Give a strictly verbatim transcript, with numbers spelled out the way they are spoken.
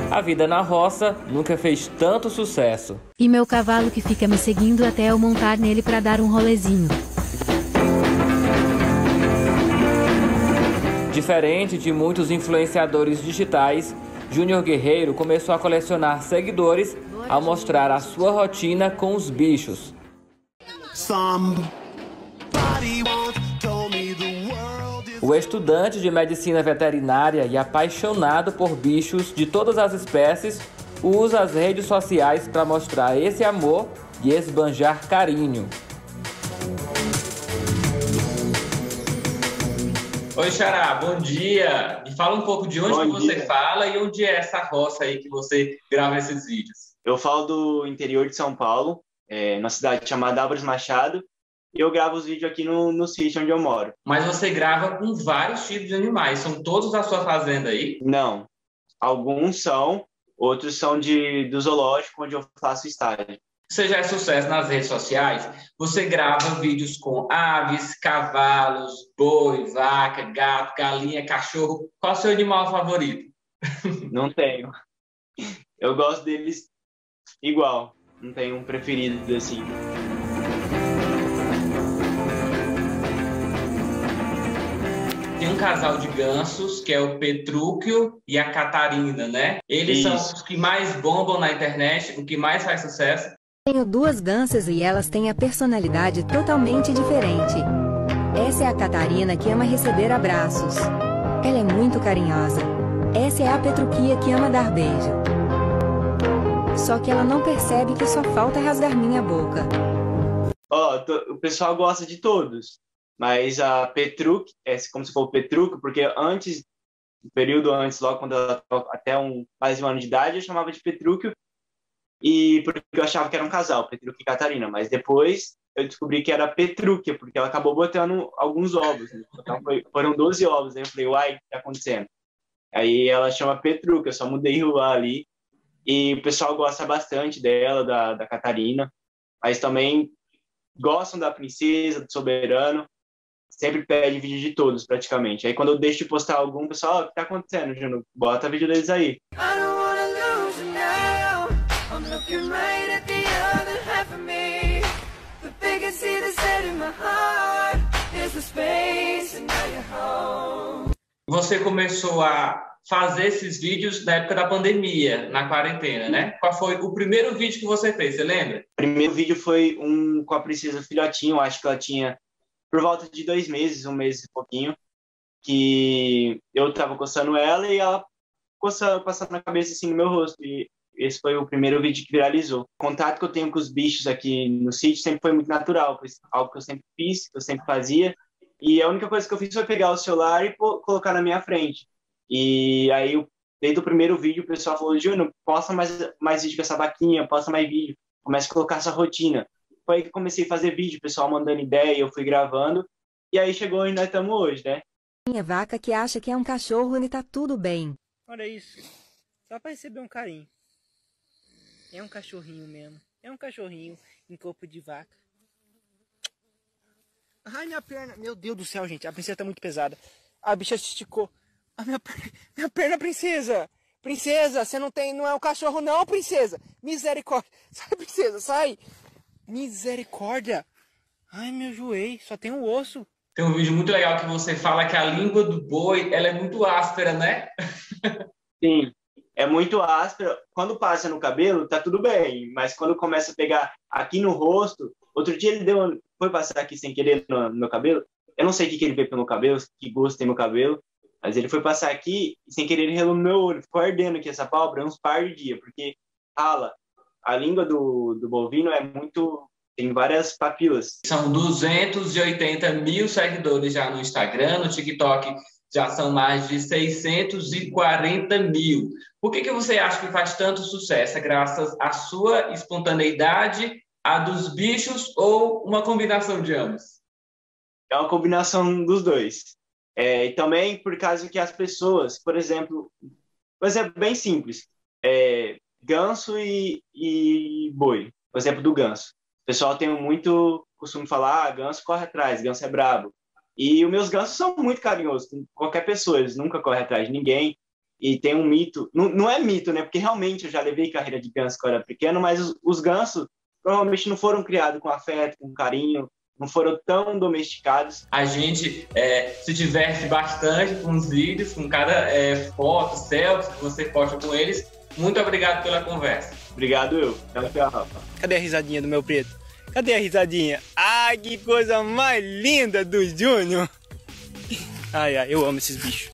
A vida na roça nunca fez tanto sucesso. E meu cavalo que fica me seguindo até eu montar nele para dar um rolezinho. Diferente de muitos influenciadores digitais, Júnior Guerreiro começou a colecionar seguidores ao mostrar a sua rotina com os bichos. O estudante de medicina veterinária e apaixonado por bichos de todas as espécies usa as redes sociais para mostrar esse amor e esbanjar carinho. Oi, Xará, bom dia! Me fala um pouco de onde que você fala e onde é essa roça aí que você grava esses vídeos. Eu falo do interior de São Paulo, é, numa cidade chamada Álvares Machado, e eu gravo os vídeos aqui no, no sítio onde eu moro. Mas você grava com vários tipos de animais, são todos da sua fazenda aí? Não, alguns são, outros são de, do zoológico onde eu faço estágio. Você já é sucesso nas redes sociais? Você grava vídeos com aves, cavalos, boi, vaca, gato, galinha, cachorro. Qual é o seu animal favorito? Não tenho. Eu gosto deles igual. Não tenho um preferido assim. Tem um casal de gansos, que é o Petrúquio e a Catarina, né? Eles Isso. são os que mais bombam na internet, o que mais faz sucesso. Tenho duas gansas e elas têm a personalidade totalmente diferente. Essa é a Catarina, que ama receber abraços. Ela é muito carinhosa. Essa é a Petruquia, que ama dar beijo. Só que ela não percebe que só falta rasgar minha boca. Ó, oh, o pessoal gosta de todos, mas a Petruc, é como se for Petruco, porque antes, no período antes, logo quando ela até um, mais de um ano de idade, eu chamava de Petrúquio, e porque eu achava que era um casal, Petrúquio e Catarina, mas depois eu descobri que era Petrúquia, porque ela acabou botando alguns ovos, né? Então foi, foram doze ovos, aí eu falei, uai, o que tá acontecendo? Aí ela chama Petrúquia, eu só mudei o A ali, e o pessoal gosta bastante dela, da, da Catarina, mas também gostam da princesa, do soberano, sempre pede vídeo de todos, praticamente. Aí quando eu deixo de postar algum, o pessoal, oh, o que tá acontecendo, Juno? Bota vídeo deles aí. Você começou a fazer esses vídeos na época da pandemia, na quarentena, né? Qual foi o primeiro vídeo que você fez, você lembra? O primeiro vídeo foi um com a princesa filhotinho, acho que ela tinha por volta de dois meses, um mês e pouquinho, que eu tava coçando ela e ela coçando, passando na cabeça assim no meu rosto, e esse foi o primeiro vídeo que viralizou. O contato que eu tenho com os bichos aqui no sítio sempre foi muito natural, foi algo que eu sempre fiz, que eu sempre fazia, e a única coisa que eu fiz foi pegar o celular e colocar na minha frente. E aí, desde o primeiro vídeo, o pessoal falou, Júnior, posta mais, mais vídeo com essa vaquinha, posta mais vídeo, comece a colocar essa rotina. Foi aí que comecei a fazer vídeo, o pessoal mandando ideia, eu fui gravando, e aí chegou onde nós estamos hoje, né? Minha vaca que acha que é um cachorro e tá tudo bem. Olha isso, só para receber um carinho. É um cachorrinho mesmo, é um cachorrinho em corpo de vaca. Ai, minha perna, meu Deus do céu, gente, a princesa tá muito pesada. A bicha se esticou. A minha perna, minha perna, princesa! Princesa, você não tem, não é um cachorro não, princesa! Misericórdia! Sai, princesa, sai! Misericórdia! Ai, meu joelho, só tem um osso. Tem um vídeo muito legal que você fala que a língua do boi, ela é muito áspera, né? Sim, é muito áspera. Quando passa no cabelo, tá tudo bem, mas quando começa a pegar aqui no rosto, outro dia ele deu, foi passar aqui sem querer no, no meu cabelo, eu não sei o que, que ele vê pelo meu cabelo, que gosto tem meu cabelo, mas ele foi passar aqui e sem querer ele relou no meu olho, ficou ardendo aqui essa pálpebra uns par de dias, porque rala. A língua do, do bovino é muito... tem várias papilas. São duzentos e oitenta mil seguidores já no Instagram, no TikTok já são mais de seiscentos e quarenta mil. Por que, que você acha que faz tanto sucesso? É graças à sua espontaneidade, a dos bichos ou uma combinação de ambos? É uma combinação dos dois. É, e também por causa que as pessoas, por exemplo, por exemplo bem simples, é, ganso e, e boi, por exemplo, do ganso. O pessoal tem muito costume de falar, ah, ganso corre atrás, ganso é brabo. E os meus gansos são muito carinhosos com qualquer pessoa, eles nunca correm atrás de ninguém. E tem um mito, não, não é mito, né? Porque realmente eu já levei carreira de ganso quando eu era pequeno, mas os, os gansos provavelmente não foram criados com afeto, com carinho, não foram tão domesticados. A gente é, se diverte bastante com os vídeos, com cada é, foto, selfie que você posta com eles. Muito obrigado pela conversa. Obrigado eu. Tchau, Rafa. Cadê a risadinha do meu preto? Cadê a risadinha? Ai, que coisa mais linda do Júnior. Ai, ai, eu amo esses bichos.